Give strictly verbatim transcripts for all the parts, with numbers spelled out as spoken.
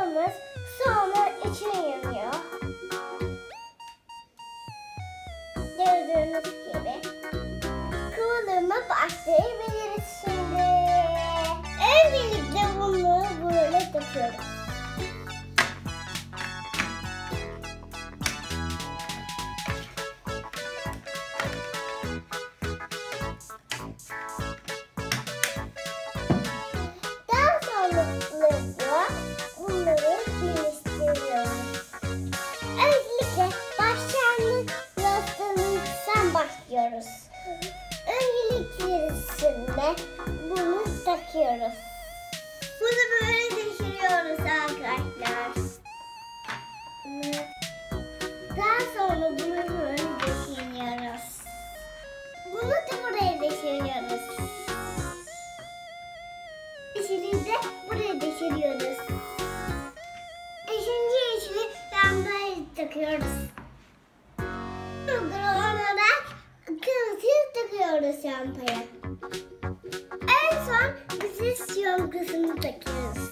kıvamız sonra içine yanıyor. Gördüğünüz gibi kıvamına başlayabiliriz şimdi. Öncelikle bunu böyle döküyorum. Daha sonra bunları birleştiriyorum. Öncelikle başlangıç yastığımızdan başlıyoruz. Öncelikle bunu takıyoruz. Bunu böyle düşürüyoruz arkadaşlar. Daha sonra bunu böyle düşürüyoruz. Bunu da buraya düşürüyoruz. Yeşili de buraya düşürüyoruz. Üçüncü yeşili lambaya takıyoruz. Uygun olarak kırmızıyı takıyoruz lampaya. En son bizi yongusunu takıyoruz.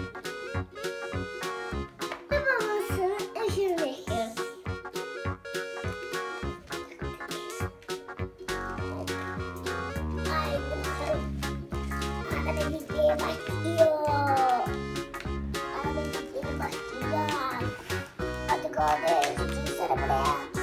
Ve babasının ışığını bekliyoruz. Ay bakalım. Arada gitmeye başlıyor. Arada gitmeye başlıyor. Hadi kardeş, çıksana buraya.